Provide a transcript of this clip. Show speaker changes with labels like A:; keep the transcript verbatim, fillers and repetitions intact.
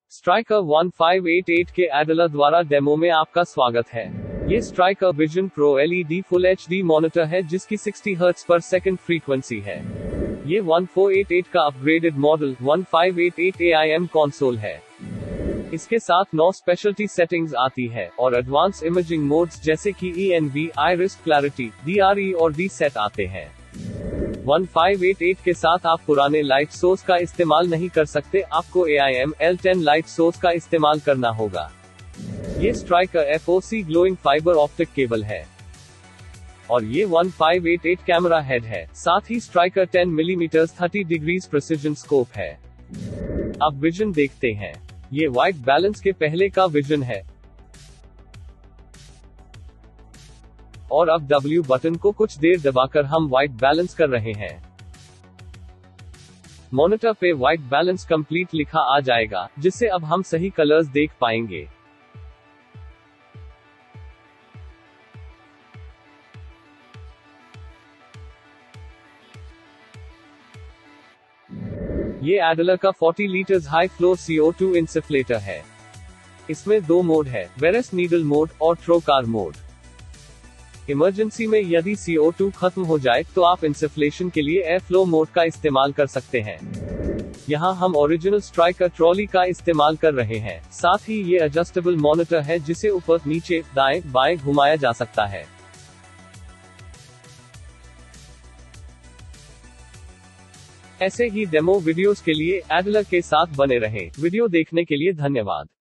A: Striker one five eight eight के Adler द्वारा demo में आपका स्वागत है। ये Stryker vision pro LED full HD monitor है जिसकी साठ हर्ट्ज पर सेकंड फ्रीक्वेंसी है। ये वन फोर एट एट का upgraded model one five eight eight A I M console है। इसके साथ नौ स्पेशलिटी सेटिंग्स आती है और एडवांस इमेजिंग मोड्स जैसे कि E N V, iris clarity, D R E और डी सेट आते हैं। वन फाइव एट एट के साथ आप पुराने लाइट सोर्स का इस्तेमाल नहीं कर सकते, आपको A I M L ten light source का इस्तेमाल करना होगा। ये Stryker F O C glowing fibre optic cable है और ये one five eight eight camera head है। साथ ही Stryker ten millimetre thirty degrees precision scope है। अब विजन देखते हैं। ये व्हाइट बैलेंस के पहले का विजन है और अब डब्ल्यू बटन को कुछ देर दबाकर हम व्हाइट बैलेंस कर रहे हैं। मॉनिटर पे व्हाइट बैलेंस कंप्लीट लिखा आ जाएगा, जिससे अब हम सही कलर्स देख पाएंगे। ये एडलर का forty litres high flow C O two insufflator है। इसमें दो मोड है, वेरस नीडल मोड और ट्रोकार मोड। इमरजेंसी में यदि सी ओ टू खत्म हो जाए तो आप इंसुफ्लेशन के लिए एयर फ्लो मोड का इस्तेमाल कर सकते हैं। यहाँ हम ओरिजिनल स्ट्राइकर ट्रॉली का इस्तेमाल कर रहे हैं। साथ ही ये एडजस्टेबल मॉनिटर है जिसे ऊपर, नीचे, दाएं, बाएं घुमाया जा सकता है। ऐसे ही डेमो वीडियोस के लिए एडलर के साथ बने रहें। वीडियो देखने के लिए धन्यवाद।